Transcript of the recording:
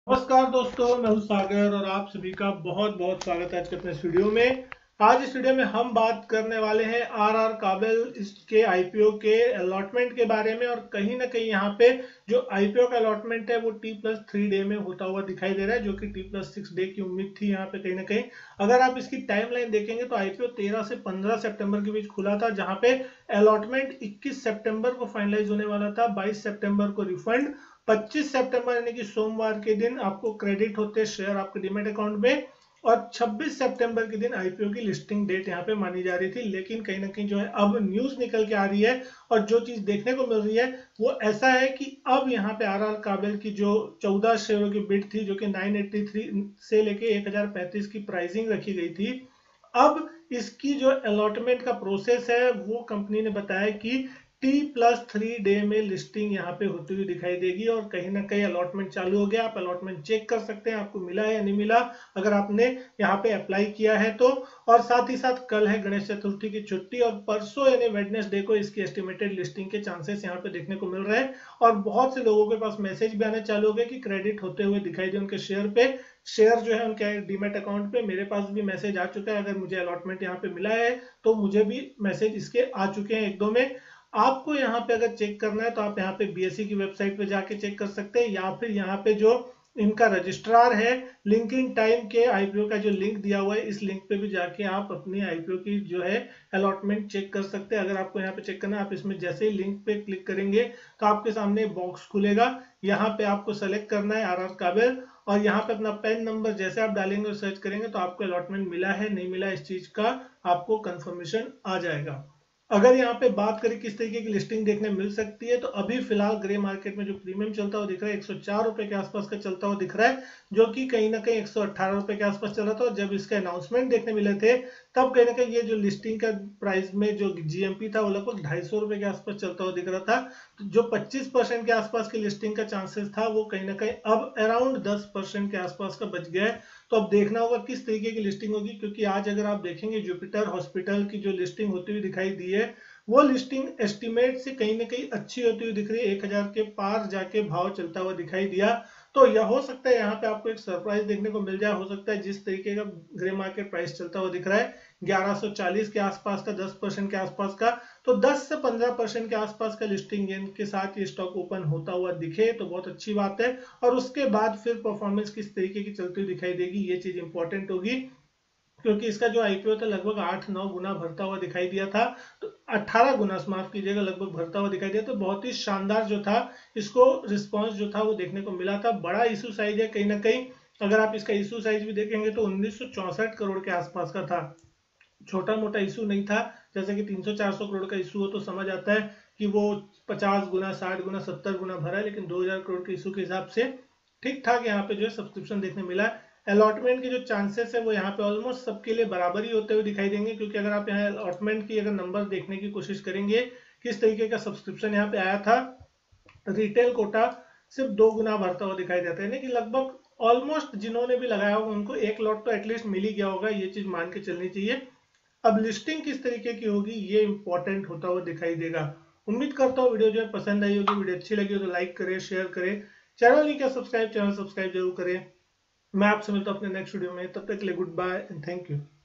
नमस्कार दोस्तों, मैं हूं सागर और आप सभी का बहुत बहुत स्वागत है आज के अपने इस वीडियो में। आज इस वीडियो में हम बात करने वाले हैं आर काबिल इसके आईपीओ के अलॉटमेंट के बारे में। और कहीं ना कहीं यहाँ पे जो आईपीओ का अलॉटमेंट है वो T+3 डे में होता हुआ दिखाई दे रहा है, जो कि T+6 डे की उम्मीद थी यहाँ पे कहीं ना कहीं। अगर आप इसकी टाइमलाइन देखेंगे तो आईपीओ 13 से 15 सितंबर के बीच खुला था, जहां पे अलॉटमेंट 21 सितंबर को फाइनलाइज होने वाला था। 22 सितंबर को रिफंड, 25 सितंबर यानी कि सोमवार के दिन आपको क्रेडिट होते शेयर आपके डीमेट अकाउंट में, और 26 सितंबर के दिन आईपीओ की लिस्टिंग डेट यहाँ पे मानी जा रही थी। लेकिन कहीं ना कहीं जो है अब न्यूज निकल के आ रही है और जो चीज देखने को मिल रही है वो ऐसा है कि अब यहाँ पे आर काबिल की जो 14 शेयरों की बिड थी, जो कि 983 से लेके 1035 की प्राइसिंग रखी गई थी, अब इसकी जो अलॉटमेंट का प्रोसेस है वो कंपनी ने बताया कि T+3 डे में लिस्टिंग यहाँ पे होती हुई दिखाई देगी। और कहीं ना कहीं अलॉटमेंट चालू हो गया। आप अलॉटमेंट चेक कर सकते हैं आपको मिला है या नहीं मिला, अगर आपने यहाँ पे अप्लाई किया है तो। और साथ ही साथ कल है गणेश चतुर्थी की छुट्टी, और परसों यानी वेडनेसडे को इसकी एस्टिमेटेड लिस्टिंग के चांसेस यहाँ पे देखने को मिल रहे हैं। और बहुत से लोगों के पास मैसेज भी आने चालू हो गए कि क्रेडिट होते हुए दिखाई दे उनके शेयर पे। शेयर जो है उनके डीमेट अकाउंट पे, मेरे पास भी मैसेज आ चुका है। अगर मुझे अलॉटमेंट यहाँ पे मिला है तो मुझे भी मैसेज इसके आ चुके हैं एक दो में। आपको यहाँ पे अगर चेक करना है तो आप यहाँ पे बीएसई की वेबसाइट पे जाके चेक कर सकते हैं, या फिर यहाँ पे जो इनका रजिस्ट्रार है लिंकिंग टाइम के आईपीओ का जो लिंक दिया हुआ है, इस लिंक पे भी जाके आप अपनी आईपीओ की जो है अलॉटमेंट चेक कर सकते हैं। अगर आपको यहाँ पे चेक करना है, आप इसमें जैसे ही लिंक पे क्लिक करेंगे तो आपके सामने बॉक्स खुलेगा। यहाँ पे आपको सेलेक्ट करना है आर काबिल, और यहाँ पे अपना पेन नंबर जैसे आप डालेंगे और सर्च करेंगे तो आपको अलॉटमेंट मिला है नहीं मिला इस चीज का आपको कंफर्मेशन आ जाएगा। अगर यहाँ पे बात करें किस तरीके की लिस्टिंग देखने मिल सकती है, तो अभी फिलहाल ग्रे मार्केट में जो प्रीमियम चलता हुआ दिख रहा है 104 रुपए के आसपास का चलता हुआ दिख रहा है, जो कि कहीं ना कहीं 118 रुपए के आसपास चल रहा था। और जब इसके अनाउंसमेंट देखने मिले थे तब कहीं ना कहीं ये जो लिस्टिंग का प्राइस में जो जीएमपी था वो लगभग 250 रुपए के आसपास चलता हुआ दिख रहा था। तो जो 25% के आसपास की लिस्टिंग का चांसेस था वो कहीं ना कहीं अब अराउंड 10% के आसपास का बच गया है। तो अब देखना होगा किस तरीके की लिस्टिंग होगी, क्योंकि आज अगर आप देखेंगे जुपिटर हॉस्पिटल की जो लिस्टिंग होती हुई दिखाई दी है, वो लिस्टिंग एस्टिमेट से कहीं ना कहीं अच्छी होती हुई दिख रही है। 1000 के पार जाके भाव चलता हुआ दिखाई दिया। तो यह हो सकता है यहाँ पे आपको एक सरप्राइज देखने को मिल जाए। हो सकता है जिस तरीके का ग्रे मार्केट प्राइस चलता हुआ दिख रहा है 1140 के आसपास का, 10% के आसपास का, तो 10 से 15% के आसपास का लिस्टिंग गेन के साथ ये स्टॉक ओपन होता हुआ दिखे तो बहुत अच्छी बात है। और उसके बाद फिर परफॉर्मेंस किस तरीके की चलती हुई दिखाई देगी ये चीज इंपॉर्टेंट होगी, क्योंकि इसका जो आईपीओ था लगभग 8-9 गुना भरता हुआ दिखाई दिया था। तो 18 गुना माफ कीजिएगा, लगभग भरता हुआ दिखाई दिया। तो बहुत ही शानदार जो था इसको रिस्पॉन्स जो था वो देखने को मिला था। बड़ा इशू साइज है कहीं ना कहीं। अगर आप इसका इशू साइज भी देखेंगे तो 1964 करोड़ के आसपास का था, छोटा मोटा इशू नहीं था। जैसे कि 300-400 करोड़ का इशू हो तो समझ आता है कि वो 50 गुना 60 गुना 70 गुना भरा है, लेकिन 2000 करोड़ के इशू के हिसाब से ठीक ठाक यहाँ पे जो है सब्सक्रिप्शन देखने मिला है। अलॉटमेंट के जो चांसेस है वो यहाँ पे ऑलमोस्ट सबके लिए बराबर ही होते हुए दिखाई देंगे, क्योंकि अगर आप यहाँ अलॉटमेंट की अगर नंबर देखने की कोशिश करेंगे किस तरीके का सब्सक्रिप्शन यहाँ पे आया था, रिटेल कोटा सिर्फ 2 गुना भरता हुआ दिखाई देता है, यानी कि लगभग ऑलमोस्ट जिन्होंने भी लगाया होगा उनको एक लॉट तो एटलीस्ट मिल ही गया होगा, ये चीज मान के चलनी चाहिए। अब लिस्टिंग किस तरीके की होगी ये इंपॉर्टेंट होता हुआ दिखाई देगा। उम्मीद करता हूँ वीडियो जो है पसंद आई होगी। वीडियो अच्छी लगी हो तो लाइक करें, शेयर करें, चैनल नहीं किया सब्सक्राइब, चैनल सब्सक्राइब जरूर करें। मैं आपसे मिलता हूँ अपने नेक्स्ट वीडियो में, तब तक के लिए goodbye and thank you.